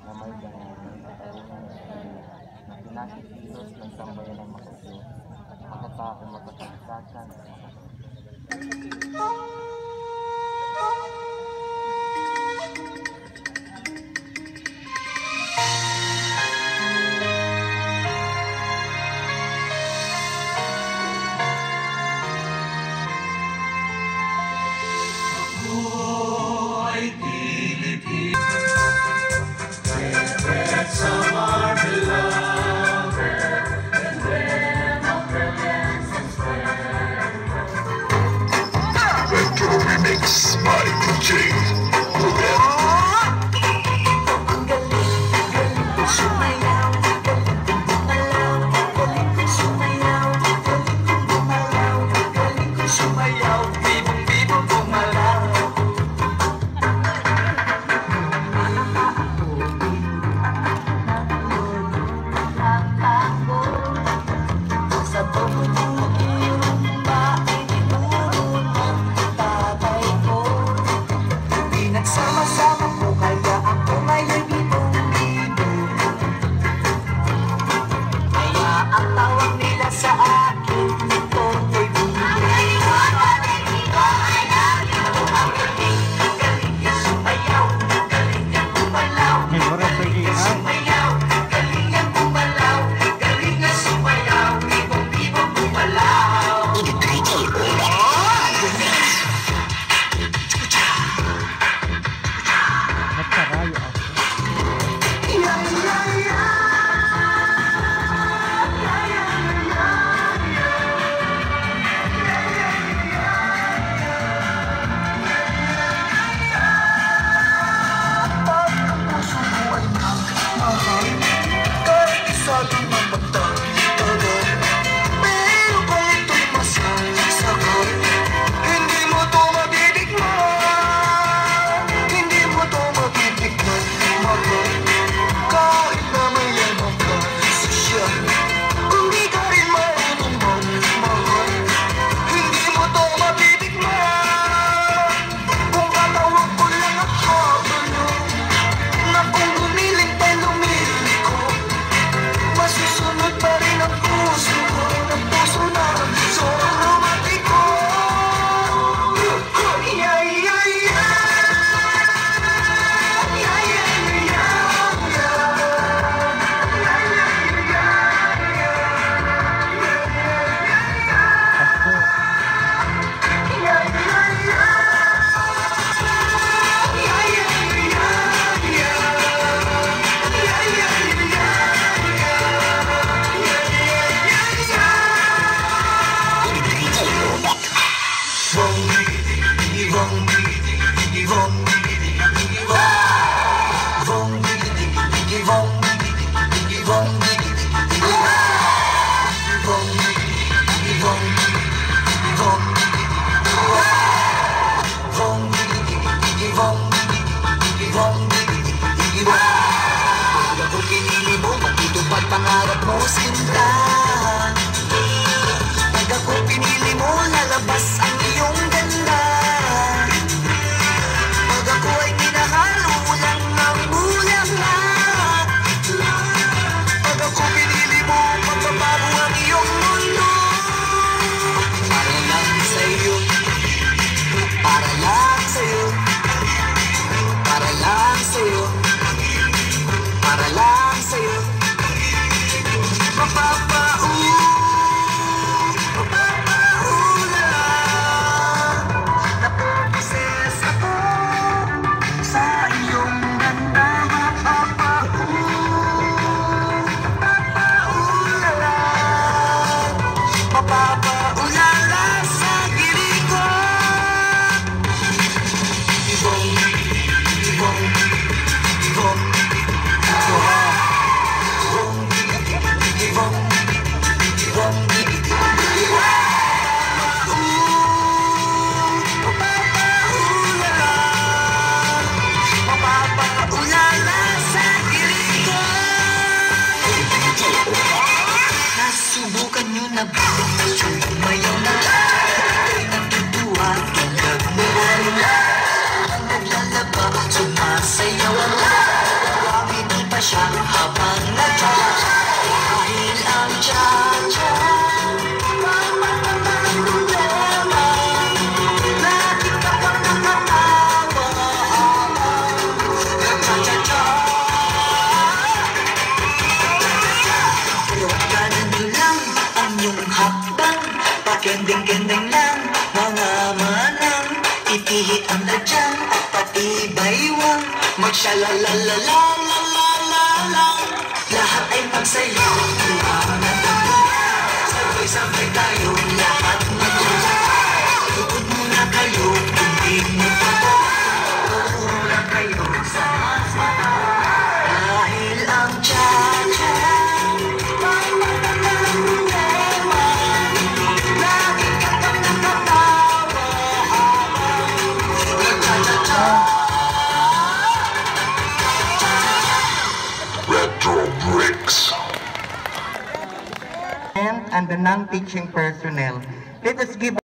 na may ganyan ng katarungan na pinasikilos ng sambayan ng makasyo, makatao makapagsasan sa pangarap mo sinta. Pag ako pinili mo, lalabas ang iyong ganda. Pag ako ay minahal, ulang ang bulaklak. Pag ako pinili mo, magbabago ang iyong mundo. Para lang sa'yo, para lang sa'yo, para lang sa'yo, para lang sa'yo. Mapapaulan Kending-kending lang, mga manang ipihit ang tadyang at pati baywang magsyalalalalalala. Lahat ay magsayaw, tuwang at sabay-sabay tayo, lahat matulog. Tuod muna kayo, hindi mo pa tuod lang kayo sa mas mata. Dahil ang cha-cha and the non-teaching personnel. Let us give